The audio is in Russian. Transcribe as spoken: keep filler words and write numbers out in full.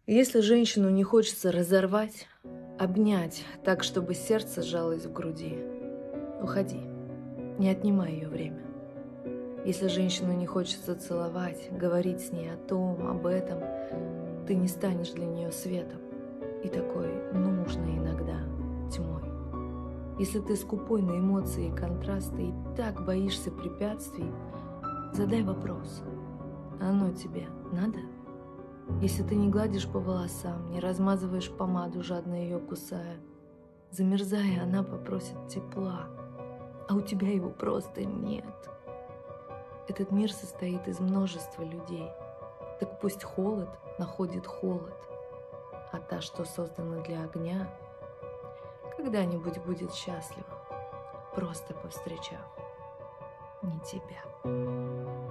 Если женщину не хочется разорвать, обнять так, чтобы сердце сжалось в груди, уходи, не отнимай ее время. Если женщину не хочется целовать, говорить с ней о том, об этом, ты не станешь для нее светом и такой нужной иногда тьмой. Если ты скупой на эмоции и контрасты и так боишься препятствий, задай вопрос: а оно тебе надо? Если ты не гладишь по волосам, не размазываешь помаду, жадно ее кусая, замерзая, она попросит тепла, а у тебя его просто нет. Этот мир состоит из множества людей, так пусть холод находит холод, а та, что создана для огня, когда-нибудь будет счастлива, просто повстречав не тебя.